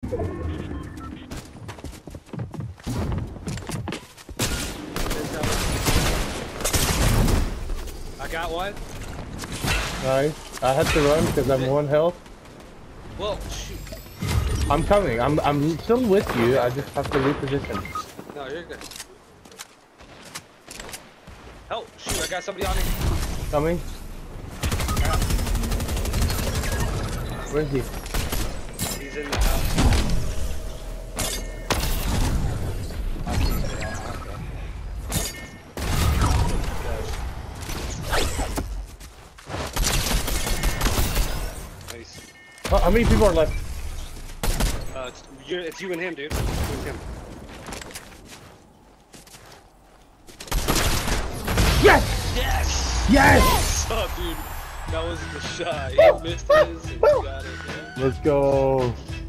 I got one. Nice. I had to run because I'm 1 health. Well, shoot. I'm coming. I'm still with you. I just have to reposition. No, you're good. Oh, shoot, I got somebody on me. Coming. Where is he? He's in the house. I'll keep it out. Okay. Nice. Oh, how many people are left? It's you and him, dude. You and him. Yes! Yes! Yes! What's up, dude? That was the shot. He missed his and you got it, man. Let's go.